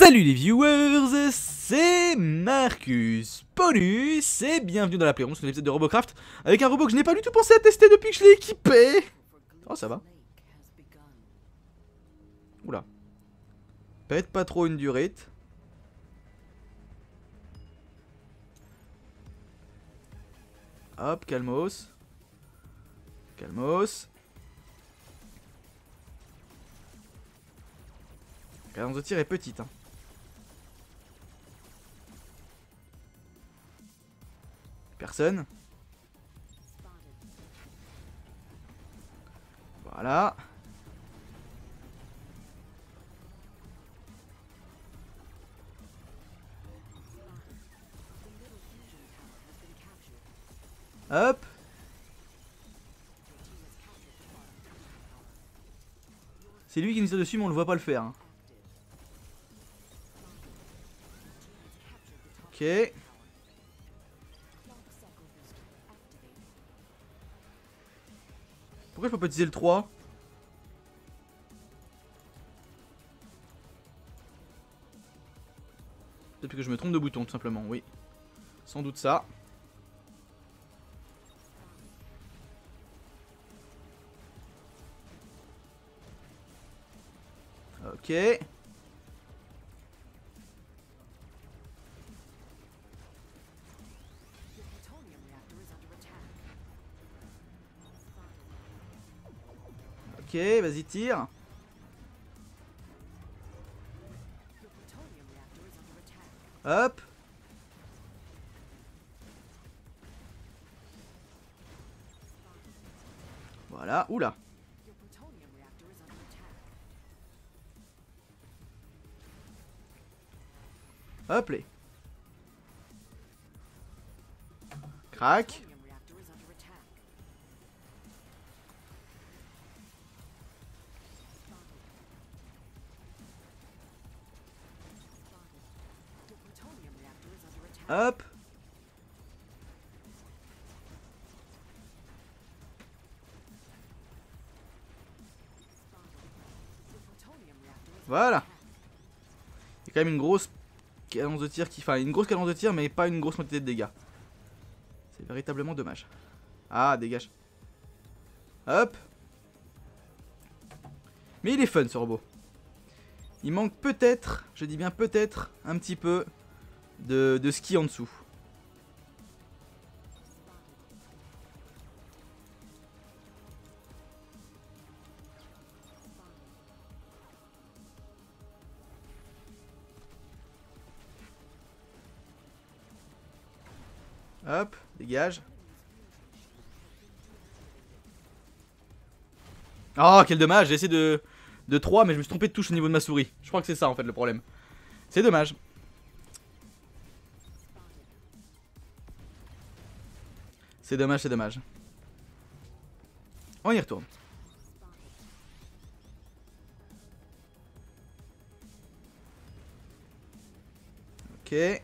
Salut les viewers, c'est Marcus Paulus et bienvenue dans la Playroom sur l'épisode de Robocraft avec un robot que je n'ai pas du tout pensé à tester depuis que je l'ai équipé. Oh ça va. Oula. Pète pas trop une durite. Hop, calmos. Calmos. La cadence de tir est petite hein. Personne. Voilà. Hop. C'est lui qui nous tire dessus mais on le voit pas le faire hein. Ok. Pourquoi je peux pas utiliser le 3? Peut-être que je me trompe de bouton tout simplement, oui. Sans doute ça. Ok. Ok, vas-y tire. Hop. Voilà, oula. Hop les. Crac. Hop. Voilà. Il y a quand même une grosse cadence de tir qui... Enfin, une grosse cadence de tir mais pas une grosse quantité de dégâts. C'est véritablement dommage. Ah, dégage. Hop. Mais il est fun ce robot. Il manque peut-être, je dis bien peut-être, un petit peu de ski en dessous. Hop, dégage. Oh, quel dommage, j'ai essayé de 3, mais je me suis trompé de touche au niveau de ma souris. Je crois que c'est ça en fait le problème. C'est dommage. C'est dommage, c'est dommage. On y retourne. Ok.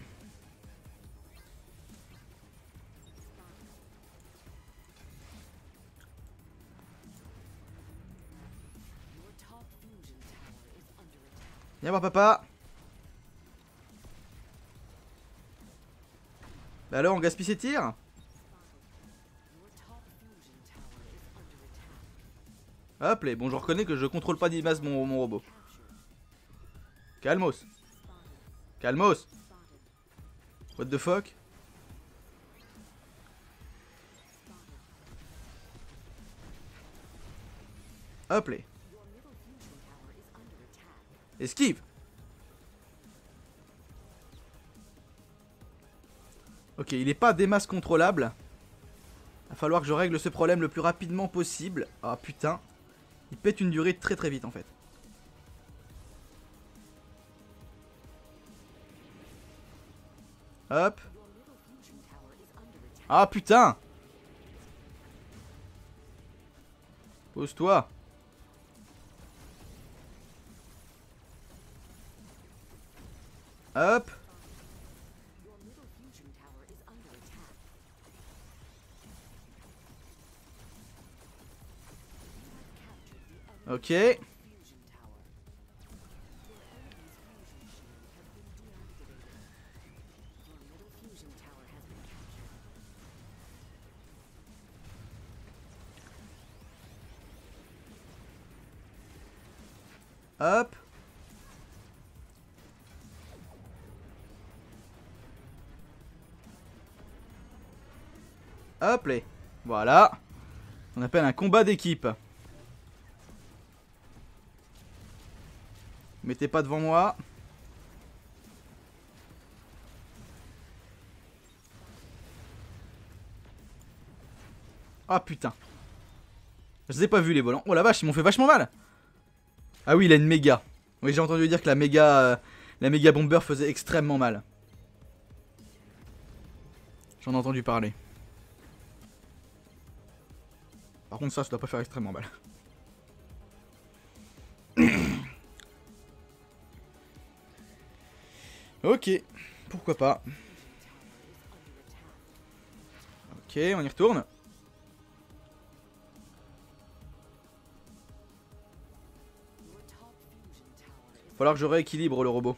Viens voir papa. Bah alors on gaspille ses tirs. Hop les, bon je reconnais que je contrôle pas d'image mon robot. Calmos. Calmos. What the fuck. Hop les. Esquive. Ok, il est pas des masses contrôlable. Va falloir que je règle ce problème le plus rapidement possible. Ah putain. Il pète une durée très très vite en fait. Hop. Ah putain. Pose-toi. Hop. Ok. Hop. Hop les. Voilà. On appelle un combat d'équipe. Mettez pas devant moi. Ah putain. Je les ai pas vus les volants. Oh la vache, ils m'ont fait vachement mal. Ah oui, il a une méga. Oui, j'ai entendu dire que la méga bomber faisait extrêmement mal. J'en ai entendu parler. Par contre ça doit pas faire extrêmement mal. Ok, pourquoi pas. Ok, on y retourne. Falloir que je rééquilibre le robot.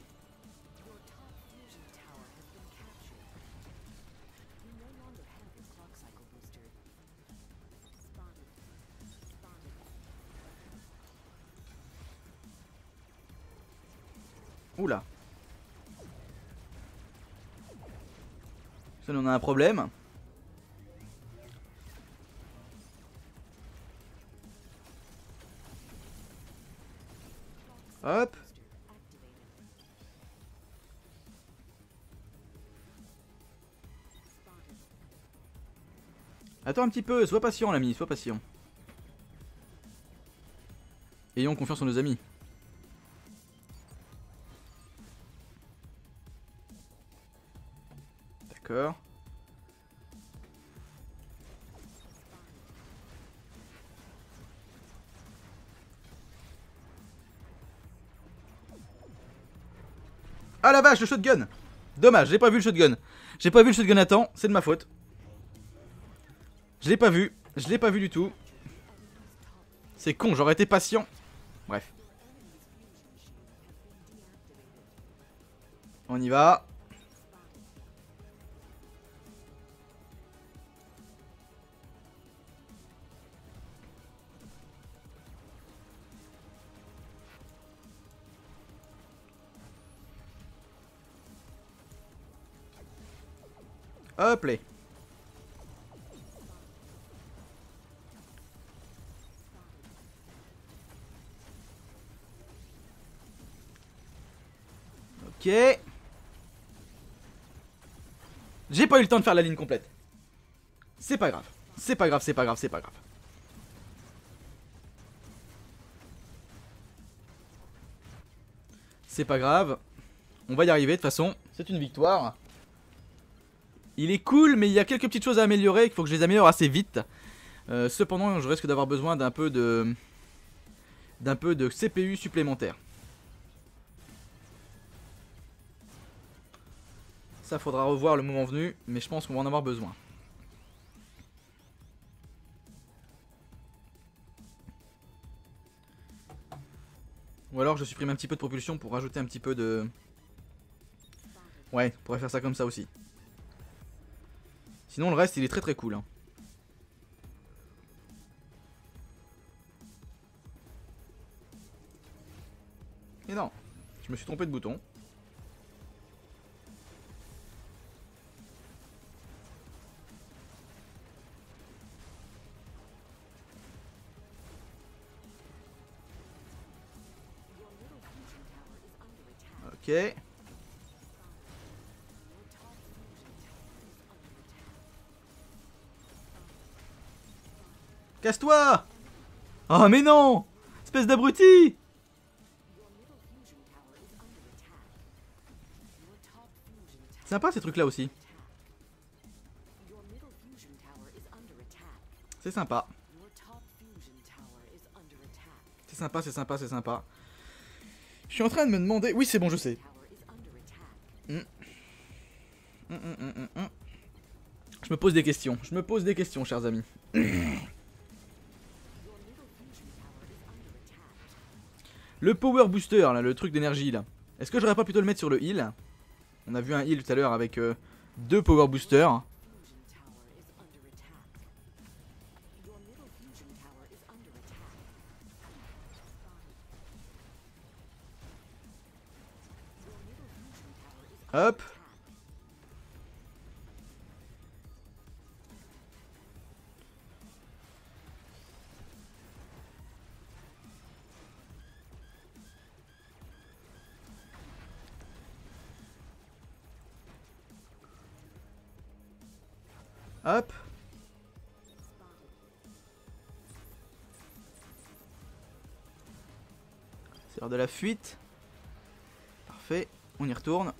Oula. Ça, on a un problème. Hop. Attends un petit peu, sois patient l'ami, sois patient. Ayons confiance en nos amis. D'accord. Ah la vache, le shotgun. Dommage, j'ai pas vu le shotgun. J'ai pas vu le shotgun à temps, c'est de ma faute. Je l'ai pas vu du tout. C'est con, j'aurais été patient. Bref. On y va. Hop là. Ok. J'ai pas eu le temps de faire la ligne complète. C'est pas grave. C'est pas grave, c'est pas grave, c'est pas grave. C'est pas grave. On va y arriver de toute façon. C'est une victoire. Il est cool, mais il y a quelques petites choses à améliorer. Il faut que je les améliore assez vite. Cependant, je risque d'avoir besoin d'un peu de CPU supplémentaire. Ça faudra revoir le moment venu, mais je pense qu'on va en avoir besoin. Ou alors je supprime un petit peu de propulsion pour rajouter un petit peu de... Ouais, on pourrait faire ça comme ça aussi. Sinon le reste il est très très cool. Hein. Et non, je me suis trompé de bouton. Ok. Casse-toi! Oh mais non! Espèce d'abruti! Sympa ces trucs là aussi. C'est sympa. C'est sympa, c'est sympa, c'est sympa. Je suis en train de me demander... Oui c'est bon je sais. Je me pose des questions. Je me pose des questions chers amis. Le power booster là, le truc d'énergie là. Est-ce que j'aurais pas plutôt le mettre sur le heal? On a vu un heal tout à l'heure avec 2 power boosters. Hop. Hop. C'est l'heure de la fuite. Parfait, on y retourne.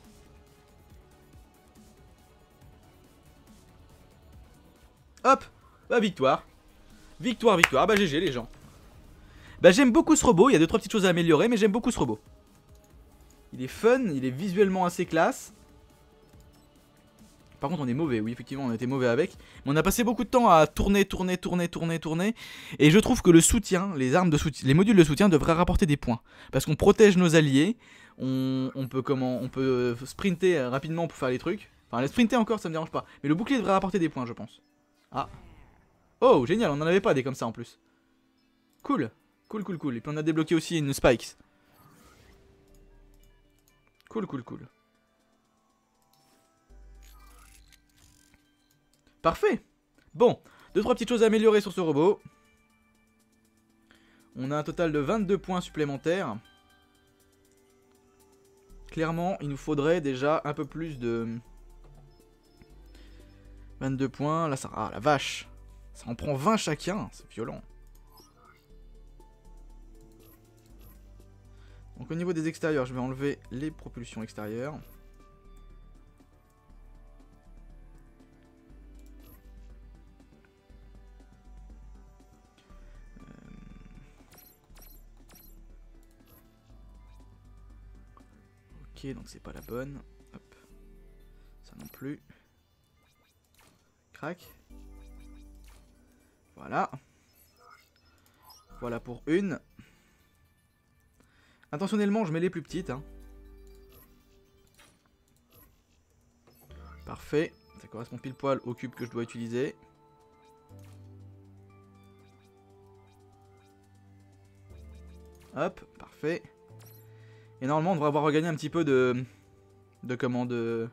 Hop. Bah victoire. Victoire, victoire. Bah GG les gens. Bah j'aime beaucoup ce robot, il y a 2-3 petites choses à améliorer, mais j'aime beaucoup ce robot. Il est fun, il est visuellement assez classe. Par contre on est mauvais, oui effectivement on était mauvais avec. Mais on a passé beaucoup de temps à tourner. Et je trouve que le soutien, les armes de soutien, les modules de soutien devraient rapporter des points. Parce qu'on protège nos alliés, on peut sprinter rapidement pour faire les trucs. Enfin les sprinter encore ça me dérange pas. Mais le bouclier devrait rapporter des points je pense. Ah. Oh génial, on en avait pas des comme ça en plus. Cool. Cool. Et puis on a débloqué aussi une spikes. Cool. Parfait. Bon, 2-3 petites choses à améliorer sur ce robot. On a un total de 22 points supplémentaires. Clairement, il nous faudrait déjà un peu plus de... 22 points, là ça... Ah la vache. Ça en prend 20 chacun, c'est violent. Donc au niveau des extérieurs, je vais enlever les propulsions extérieures. Ok, donc c'est pas la bonne. Hop. Ça non plus. Crac. Voilà. Voilà pour une. Intentionnellement, je mets les plus petites. Hein. Parfait. Ça correspond pile poil au cube que je dois utiliser. Hop, parfait. Et normalement, on devrait avoir regagné un petit peu de comment de...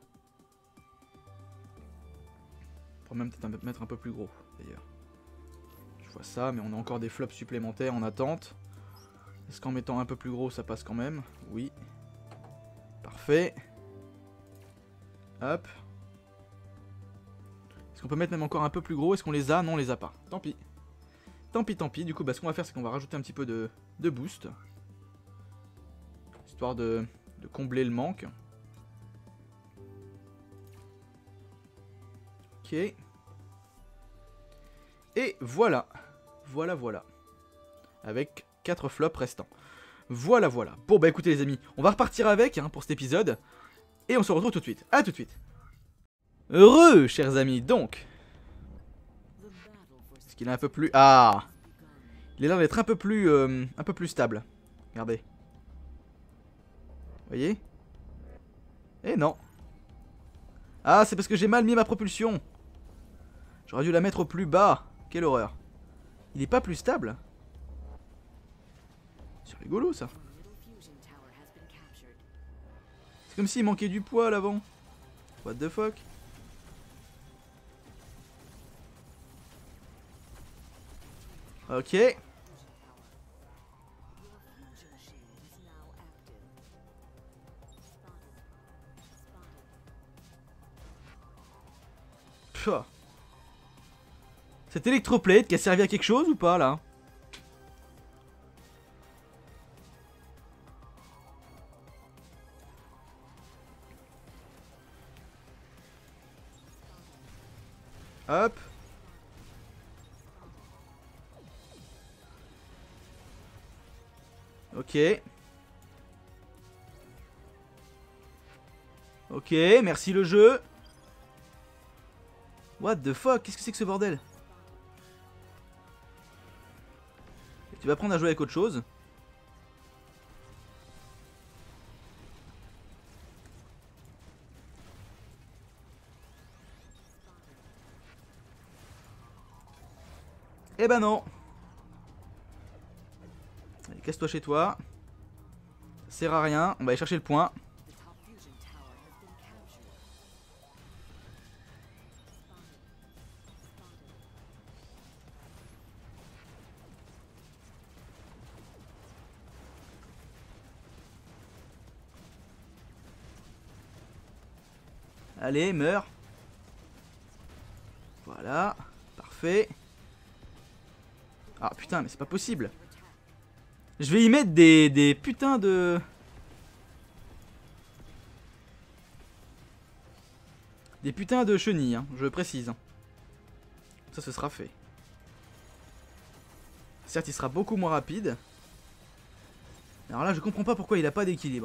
On pourrait même peut-être mettre un peu plus gros, d'ailleurs. Je vois ça, mais on a encore des flops supplémentaires en attente. Est-ce qu'en mettant un peu plus gros, ça passe quand même? Oui. Parfait. Hop. Est-ce qu'on peut mettre même encore un peu plus gros? Est-ce qu'on les a? Non, on les a pas. Tant pis. Tant pis. Du coup, bah, ce qu'on va faire, c'est qu'on va rajouter un petit peu de boost. Histoire de combler le manque. Ok. Et voilà. Voilà. Avec 4 flops restants. Voilà. Bon bah écoutez les amis, on va repartir avec hein, pour cet épisode. Et on se retrouve tout de suite. A tout de suite. Heureux chers amis, donc. Est-ce qu'il est un peu plus... Ah. Il a l'air d'être un peu plus stable. Regardez. Vous voyez? Eh non. Ah c'est parce que j'ai mal mis ma propulsion. J'aurais dû la mettre au plus bas. Quelle horreur. Il est pas plus stable. C'est rigolo ça. C'est comme s'il manquait du poids à l'avant. What the fuck. Ok. Pfff. Cette électroplate qui a servi à quelque chose ou pas là? Hop. Ok. Ok, merci le jeu. What the fuck, qu'est-ce que c'est que ce bordel? Tu vas apprendre à jouer avec autre chose. Eh ben non. Allez, casse-toi chez toi. Ça sert à rien, on va aller chercher le point. Allez, meurs. Voilà. Parfait. Ah putain, mais c'est pas possible. Je vais y mettre des putains de... Des putains de chenilles, hein, je précise. Ça, ce sera fait. Certes, il sera beaucoup moins rapide. Alors là, je comprends pas pourquoi il a pas d'équilibre.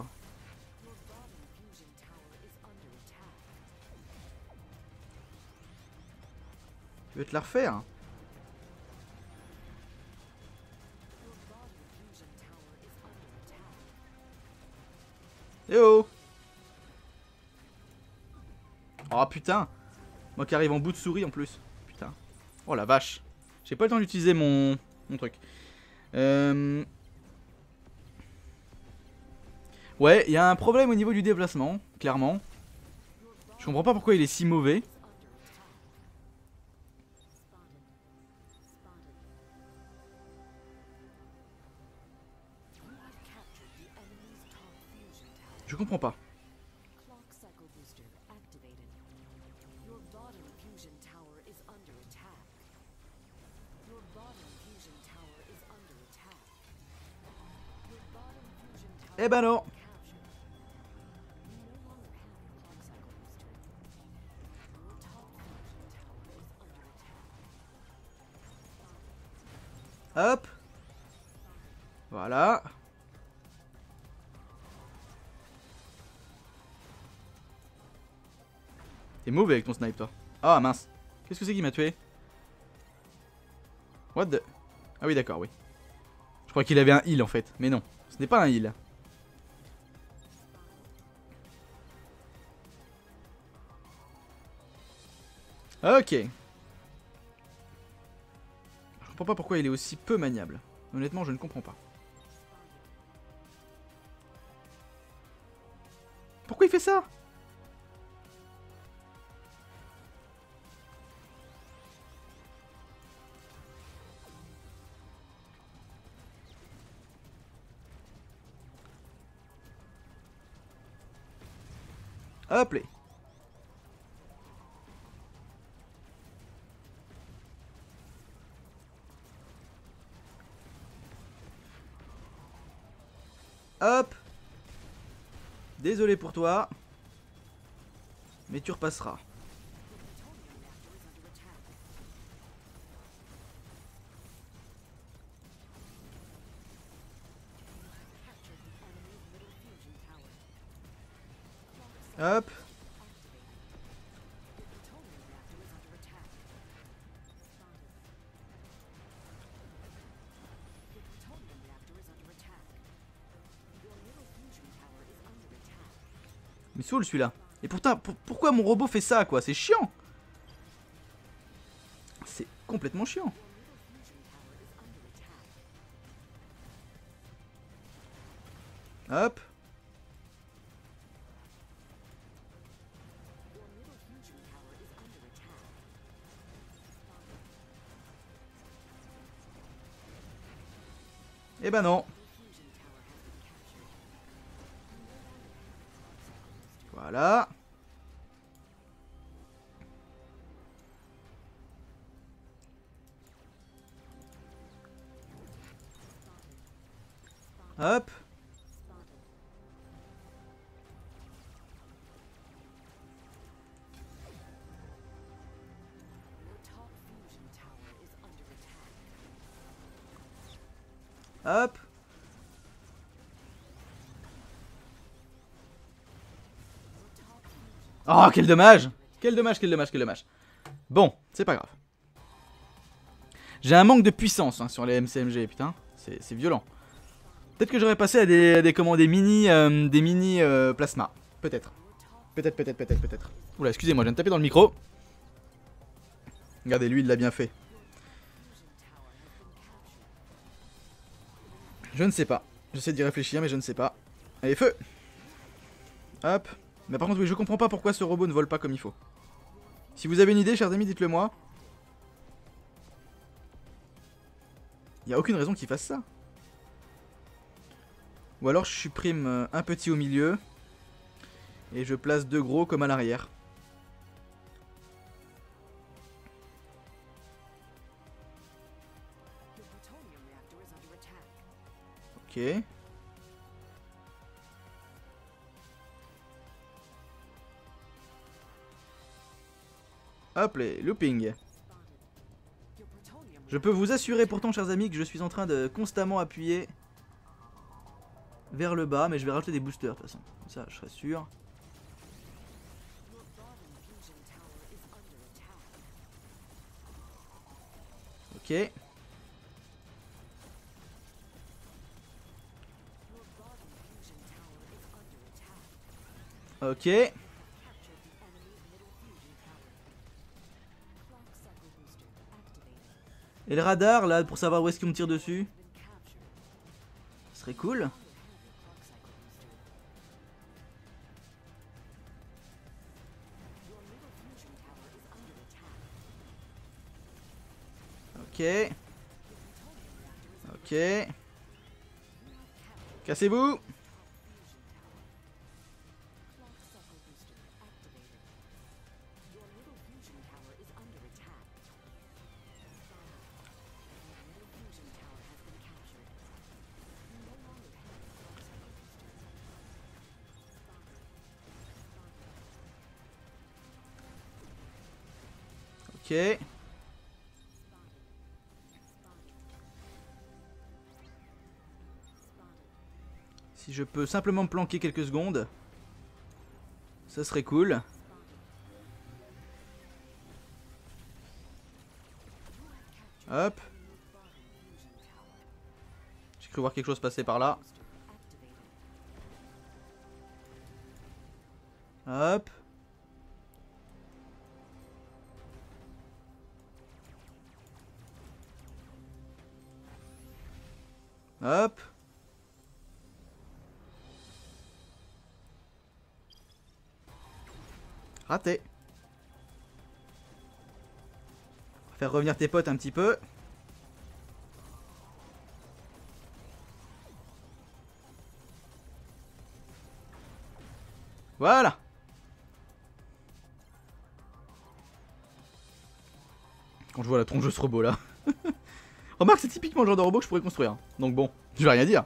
Tu veux te la refaire? Eh oh! Oh putain! Moi qui arrive en bout de souris en plus. Putain. Oh la vache. J'ai pas le temps d'utiliser mon truc. Ouais, il y a un problème au niveau du déplacement, clairement. Je comprends pas pourquoi il est si mauvais. Je comprends pas. Eh ben non. Hop. Voilà. T'es mauvais avec ton snipe toi. Ah mince. Qu'est-ce que c'est qui m'a tué? What the... Ah oui d'accord, oui. Je crois qu'il avait un heal en fait. Mais non, ce n'est pas un heal. Ok. Je comprends pas pourquoi il est aussi peu maniable. Honnêtement, je ne comprends pas. Pourquoi il fait ça? Hop là. Hop. Désolé pour toi. Mais tu repasseras. Hop. Il me saoule celui-là. Et pourtant, pourquoi mon robot fait ça quoi? C'est chiant. C'est complètement chiant. Hop. Eh ben non. Voilà. Hop. Hop. Oh, quel dommage! Quel dommage, quel dommage, quel dommage. Bon, c'est pas grave. J'ai un manque de puissance hein, sur les MCMG, putain. C'est violent. Peut-être que j'aurais passé à des mini plasma. Peut-être. Peut-être. Oula, excusez-moi, je viens de taper dans le micro. Regardez, lui, il l'a bien fait. Je ne sais pas. J'essaie d'y réfléchir, mais je ne sais pas. Allez, feu! Hop. Mais par contre, oui, je comprends pas pourquoi ce robot ne vole pas comme il faut. Si vous avez une idée, chers amis, dites-le moi. Il n'y a aucune raison qu'il fasse ça. Ou alors je supprime un petit au milieu. Et je place deux gros comme à l'arrière. Ok. Hop les looping. Je peux vous assurer pourtant chers amis que je suis en train de constamment appuyer vers le bas, mais je vais rajouter des boosters de toute façon. Comme ça je serai sûr. Ok. Ok. Et le radar là pour savoir où est-ce qu'on me tire dessus. Ce serait cool. Ok. Ok. Cassez-vous. Ok. Si je peux simplement me planquer quelques secondes, ça serait cool. Hop. J'ai cru voir quelque chose passer par là. Hop. Hop. Raté. On va faire revenir tes potes un petit peu. Voilà. Quand je vois la tronche de ce robot là. Remarque, c'est typiquement le genre de robot que je pourrais construire. Donc bon, je vais rien dire.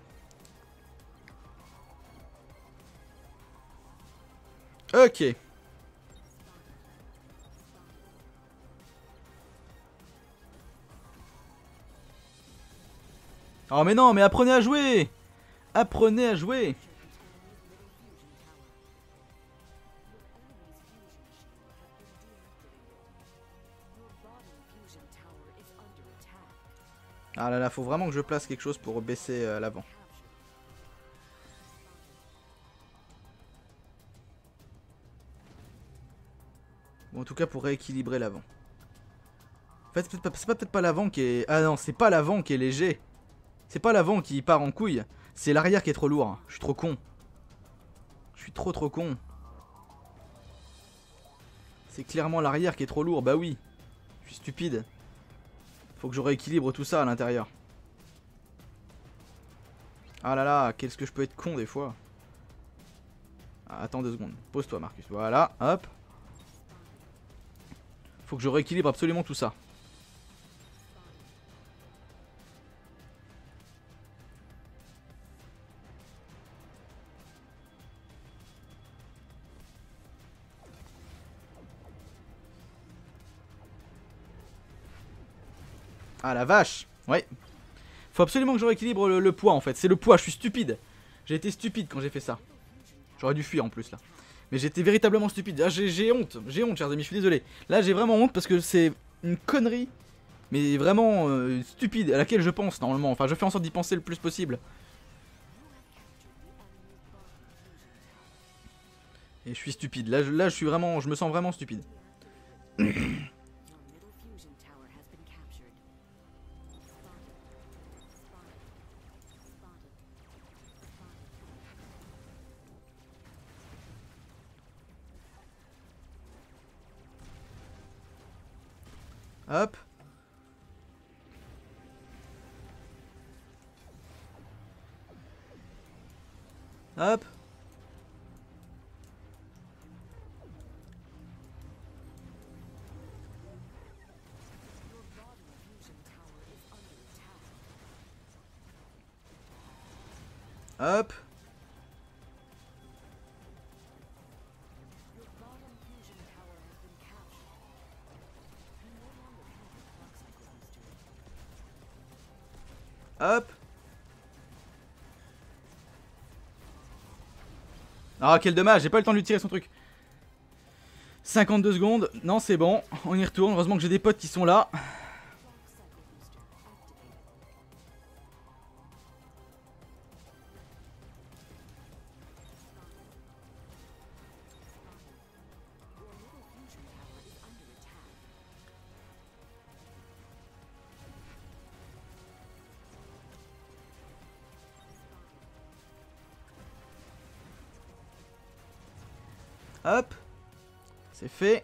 Ok. Oh mais non, mais apprenez à jouer. Apprenez à jouer. Ah là là, faut vraiment que je place quelque chose pour baisser l'avant. Bon, en tout cas pour rééquilibrer l'avant. En fait, c'est peut-être pas l'avant qui est... Ah non, c'est pas l'avant qui est léger. C'est pas l'avant qui part en couille. C'est l'arrière qui est trop lourd. Je suis trop con. Je suis trop con. C'est clairement l'arrière qui est trop lourd. Bah oui. Je suis stupide. Faut que je rééquilibre tout ça à l'intérieur. Ah là là, qu'est-ce que je peux être con des fois. Ah, attends 2 secondes. Pose-toi Marcus. Voilà, hop. Faut que je rééquilibre absolument tout ça. Ah la vache. Ouais. Faut absolument que je rééquilibre le poids en fait. C'est le poids, je suis stupide. J'ai été stupide quand j'ai fait ça. J'aurais dû fuir en plus là. Mais j'étais véritablement stupide. Ah, j'ai honte, chers amis, je suis désolé. Là j'ai vraiment honte parce que c'est une connerie. Mais vraiment stupide, à laquelle je pense normalement. Enfin je fais en sorte d'y penser le plus possible. Et je suis stupide. Là je suis vraiment, je me sens vraiment stupide. Hop. Hop. Hop. Hop. Ah, quel dommage, j'ai pas eu le temps de lui tirer son truc. 52 secondes, non c'est bon, on y retourne, heureusement que j'ai des potes qui sont là. Hop, c'est fait.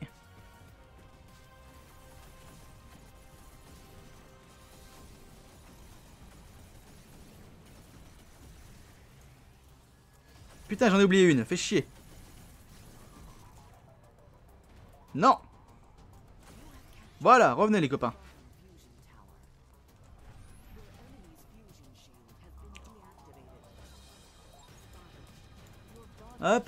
Putain, j'en ai oublié une, fais chier. Non. Voilà, revenez les copains. Hop.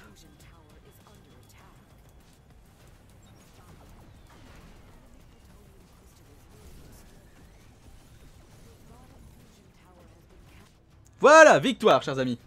Voilà, victoire, chers amis.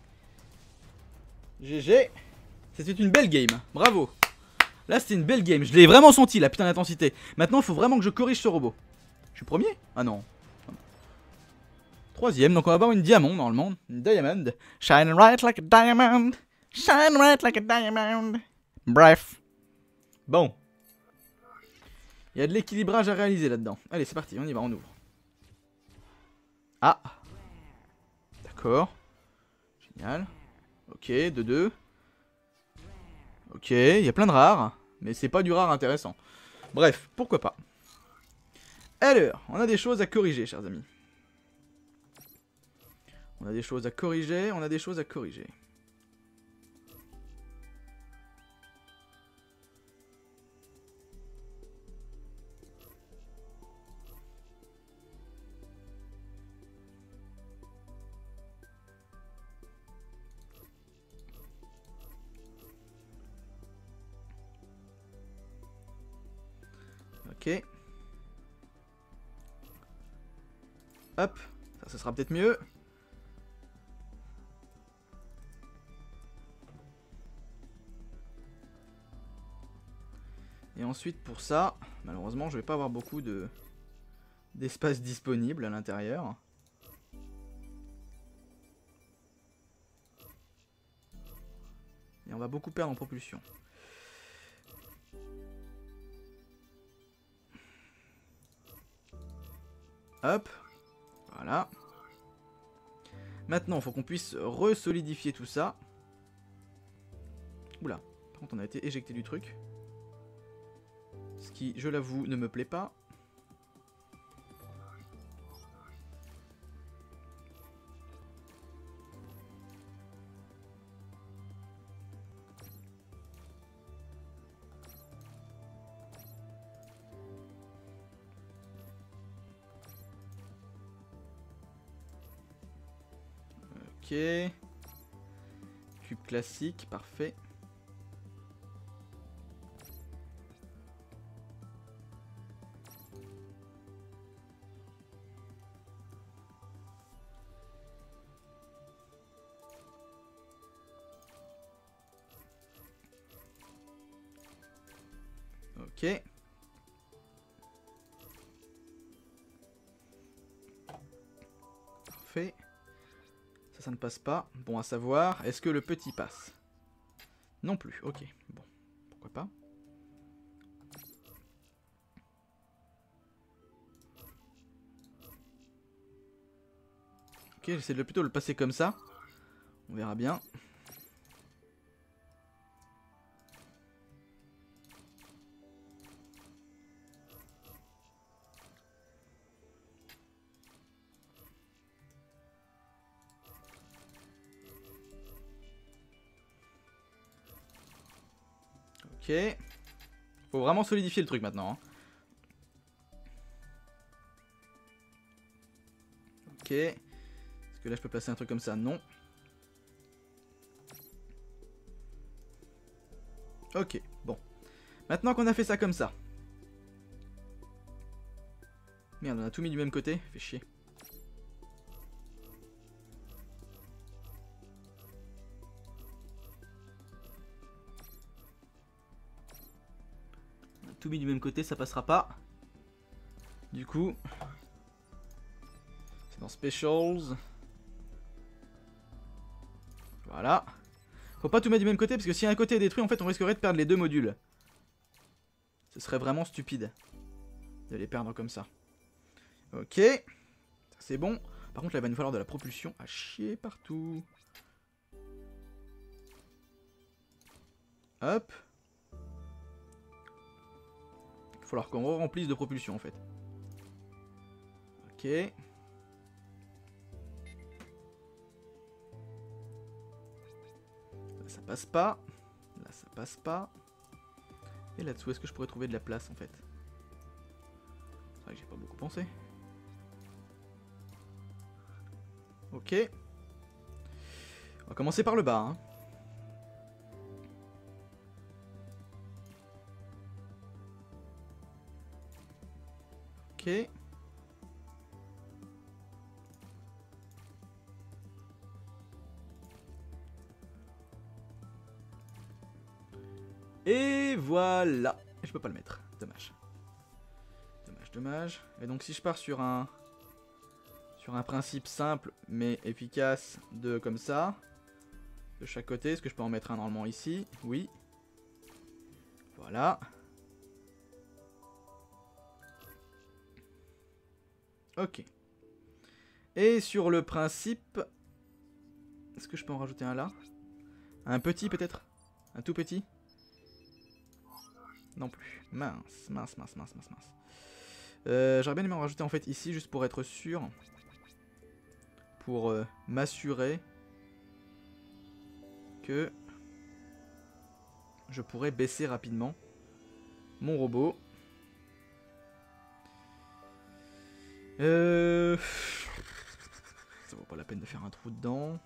GG. C'était une belle game, bravo. Là, c'était une belle game, je l'ai vraiment senti, la putain d'intensité. Maintenant, il faut vraiment que je corrige ce robot. Je suis premier? Ah non. Troisième, donc on va avoir une diamant normalement. Une diamond. Shine bright like a diamond. Shine bright like a diamond. Bref. Bon. Il y a de l'équilibrage à réaliser là-dedans. Allez, c'est parti, on y va, on ouvre. Ah. D'accord. Génial. Ok, 2-2. Ok, il y a plein de rares. Mais c'est pas du rare intéressant. Bref, pourquoi pas. Alors, on a des choses à corriger, chers amis. On a des choses à corriger, on a des choses à corriger. Ok. Hop, ça sera peut-être mieux. Et ensuite pour ça, malheureusement je vais pas avoir beaucoup d'espace disponible à l'intérieur. Et on va beaucoup perdre en propulsion. Hop, voilà. Maintenant il faut qu'on puisse resolidifier tout ça. Oula, par contre on a été éjecté du truc. Ce qui, je l'avoue, ne me plaît pas. Ok. Cube classique, parfait. Ok. Parfait. Ça ne passe pas. Bon à savoir, est-ce que le petit passe? Non plus, ok. Bon, pourquoi pas. Ok, j'essaie de plutôt le passer comme ça. On verra bien. Ok. Faut vraiment solidifier le truc maintenant. Hein. Ok. Est-ce que là je peux placer un truc comme ça? Non. Ok, bon. Maintenant qu'on a fait ça comme ça. Merde, on a tout mis du même côté, fait chier. On a tout mis du même côté, ça passera pas. Du coup, c'est dans Specials. Voilà. Faut pas tout mettre du même côté parce que si un côté est détruit, en fait, on risquerait de perdre les deux modules. Ce serait vraiment stupide de les perdre comme ça. Ok. Ça c'est bon. Par contre, là, il va nous falloir de la propulsion à chier partout. Hop. Il va falloir qu'on remplisse de propulsion en fait. Ok. Là, ça passe pas. Là, ça passe pas. Et là-dessous, est-ce que je pourrais trouver de la place en fait? C'est vrai que j'ai pas beaucoup pensé. Ok. On va commencer par le bas. Hein. Ok. Et voilà. Je peux pas le mettre. Dommage. Dommage, dommage. Et donc si je pars sur un principe simple mais efficace de comme ça, de chaque côté, est-ce que je peux en mettre un normalement ici? Oui. Voilà. Ok. Et sur le principe, est-ce que je peux en rajouter un là? Un petit peut-être? Un tout petit? Non plus. Mince, mince, mince, mince, mince, mince. J'aurais bien aimé en rajouter en fait ici juste pour être sûr. Pour m'assurer que je pourrais baisser rapidement mon robot. Ça vaut pas la peine de faire un trou dedans.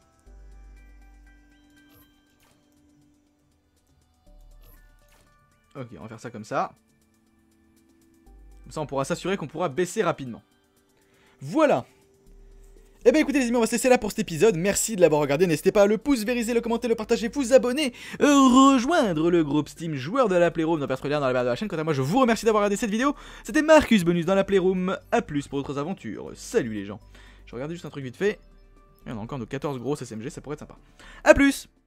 Ok, on va faire ça comme ça. Comme ça, on pourra s'assurer qu'on pourra baisser rapidement. Voilà. Eh bien écoutez les amis, on va se laisser là pour cet épisode. Merci de l'avoir regardé. N'hésitez pas à le pouce vériser, le commenter, le partager, vous abonner, rejoindre le groupe Steam joueur de la Playroom dans le lien dans la barre de la chaîne. Quant à moi, je vous remercie d'avoir regardé cette vidéo. C'était Marcus Bonus dans la Playroom. A plus pour d'autres aventures. Salut les gens. Je regardais juste un truc vite fait. Il y en a encore de 14 grosses SMG, ça pourrait être sympa. A plus.